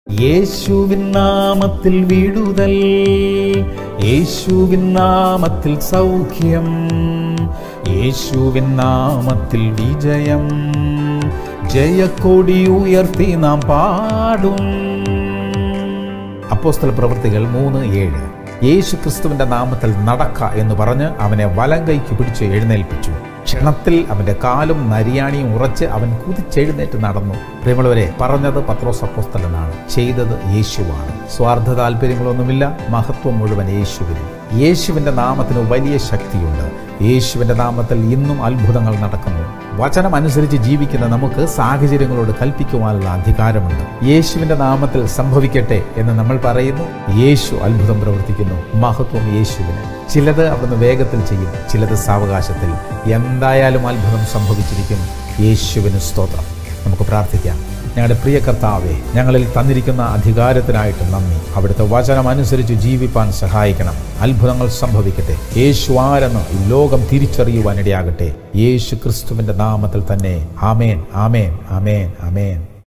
യേശുവിൻ നാമത്തിൽ വിടുതൽ, യേശുവിൻ നാമത്തിൽ സൗഖ്യം, യേശുവിൻ നാമത്തിൽ വിജയം. ജയക്കൊടി ഉയർത്തി നാം പാടും. അപ്പോസ്തല പ്രവൃത്തികൾ 3:7. യേശു ക്രിസ്തുവിന്റെ നാമത്തിൽ നടക്ക എന്ന് പറഞ്ഞ് അവനെ വലം കൈക്ക് പിടിച്ച് എഴുന്നേൽപ്പിച്ചു. ക്ഷണത്തിൽ അവന്റെ കാലും നരിയാണിയും ഉറച്ച് അവൻ കുതിച്ചെഴുന്നേറ്റ് നടന്നു. പ്രിയമുള്ളവരെ, പറഞ്ഞത് പത്രോസ് അപ്പോസ്തലനാണ്, ചെയ്തത് യേശുവാണ്. സ്വാർത്ഥ താല്പര്യങ്ങളൊന്നുമില്ല, മഹത്വം മുഴുവൻ യേശുവിന്. യേശുവിന്റെ നാമത്തിന് വലിയ ശക്തിയുണ്ട്. യേശുവിന്റെ നാമത്തിൽ ഇന്നും അത്ഭുതങ്ങൾ നടക്കുന്നു. വചനം അനുസരിച്ച് ജീവിക്കുന്ന നമുക്ക് സാഹചര്യങ്ങളോട് കൽപ്പിക്കുവാനുള്ള അധികാരമുണ്ട്. യേശുവിന്റെ നാമത്തിൽ സംഭവിക്കട്ടെ എന്ന് നമ്മൾ പറയുന്നു. യേശു അത്ഭുതം പ്രവർത്തിക്കുന്നു. മഹത്വം യേശുവിന്. ചിലത് അവിടുന്ന് വേഗത്തിൽ ചെയ്യും, ചിലത് സാവകാശത്തിൽ. എന്തായാലും അത്ഭുതം സംഭവിച്ചിരിക്കും. യേശുവിന് സ്തോത്രം. നമുക്ക് പ്രാർത്ഥിക്കാം. ഞങ്ങളുടെ പ്രിയ കർത്താവേ, ഞങ്ങളിൽ തന്നിരിക്കുന്ന അധികാരത്തിനായിട്ട് നന്ദി. അവിടുത്തെ വചനം അനുസരിച്ച് ജീവിപ്പാൻ സഹായിക്കണം. അത്ഭുതങ്ങൾ സംഭവിക്കട്ടെ. യേശു ആരെന്ന് ലോകം തിരിച്ചറിയുവാനിടയാകട്ടെ. യേശു ക്രിസ്തുവിന്റെ നാമത്തിൽ തന്നെ. ആമേൻ, ആമേൻ, ആമേൻ, ആമേൻ.